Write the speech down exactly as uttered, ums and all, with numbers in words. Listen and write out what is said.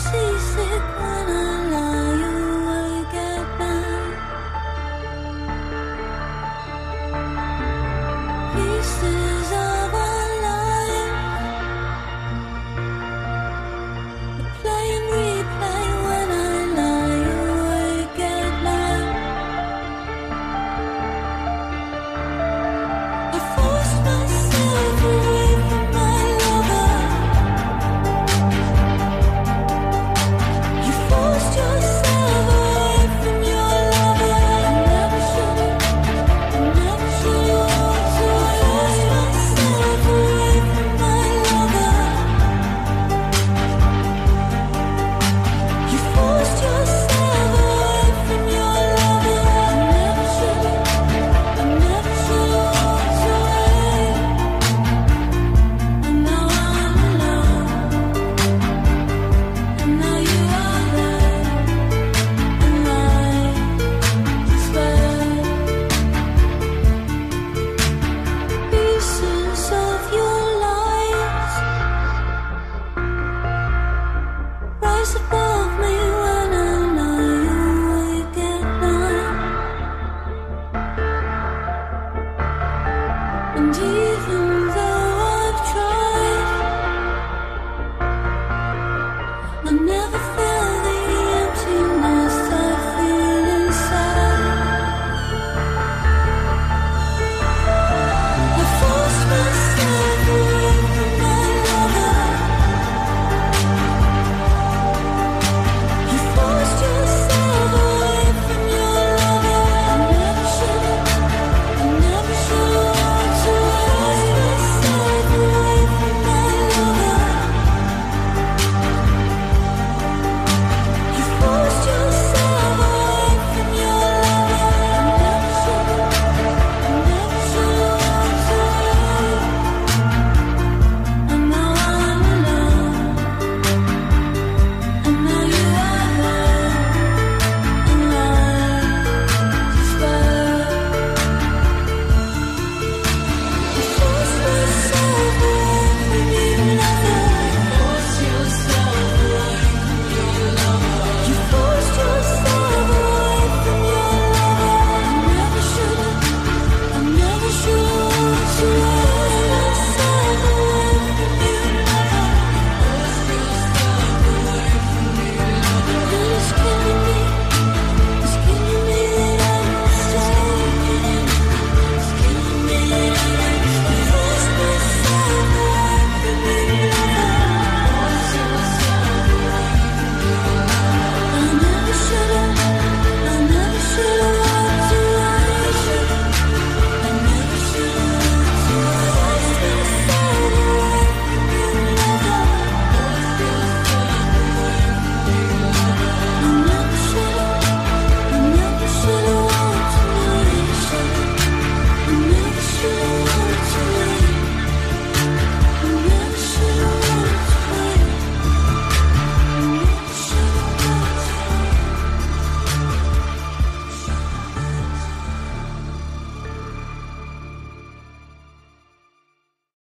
seasick when I lie awake at night. Pieces of our life, they play and replay when I lie awake at night. I forced myself away from my lover. You forced yourself away from your lover. I never should've, I never should've walked away. I forced myself away from my lover. You forced yourself away from your lover. I never should've, I never should've walked away. And now I'm alone. And now you are there. And I despair. Pieces of your lies rise above me when I lie awake at night. And even